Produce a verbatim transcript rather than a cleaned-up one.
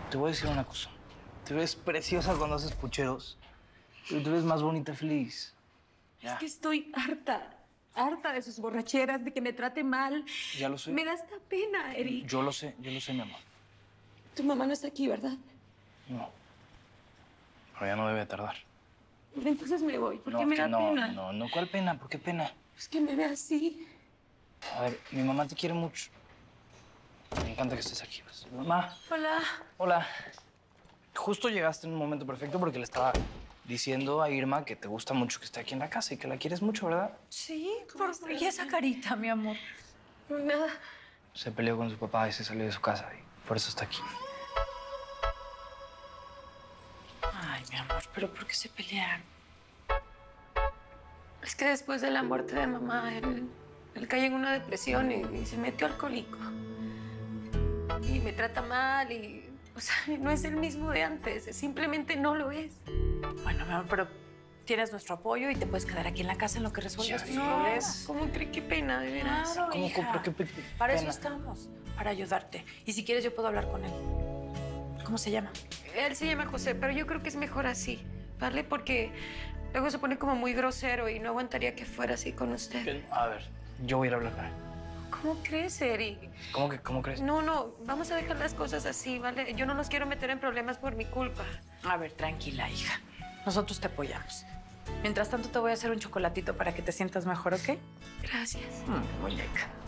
Te voy a decir una cosa. Te ves preciosa cuando haces pucheros, pero te ves más bonita feliz. Ya. Es que estoy harta, harta de sus borracheras, de que me trate mal. Ya lo sé. Me da esta pena, Eric. Yo lo sé, yo lo sé, mi amor. Tu mamá no está aquí, ¿verdad? No. Pero ya no debe tardar. Entonces me voy, porque No, me que da no, pena. no, no. ¿Cuál pena? ¿Por qué pena? Es que me ve así. A ver, mi mamá te quiere mucho. Me encanta que estés aquí. Pues. Mamá. Hola. Hola. Justo llegaste en un momento perfecto porque le estaba diciendo a Irma que te gusta mucho que esté aquí en la casa y que la quieres mucho, ¿verdad? Sí, por... ¿Y esa carita, mi amor? Nada. Se peleó con su papá y se salió de su casa y por eso está aquí. Ay, mi amor, ¿pero por qué se pelearon? Es que después de la muerte de mamá, él, él cayó en una depresión y, y se metió alcohólico. Y me trata mal y... O sea, no es el mismo de antes. Simplemente no lo es. Bueno, mi amor, pero tienes nuestro apoyo y te puedes quedar aquí en la casa en lo que resuelves tus problemas. ¿Cómo cree? Qué pena, de veras. Claro, ¿Cómo, hija. cómo, qué pe- Para eso pena? estamos, para ayudarte. Y si quieres, yo puedo hablar con él. ¿Cómo se llama? Él se llama José, pero yo creo que es mejor así, ¿vale? Porque luego se pone como muy grosero y no aguantaría que fuera así con usted. A ver, yo voy a ir a hablar con él. ¿Cómo crees, Eric? ¿Cómo que, cómo crees? No, no, vamos a dejar las cosas así, ¿vale? Yo no los quiero meter en problemas por mi culpa. A ver, tranquila, hija. Nosotros te apoyamos. Mientras tanto, te voy a hacer un chocolatito para que te sientas mejor, ¿ok? Gracias. Mm, muñeca.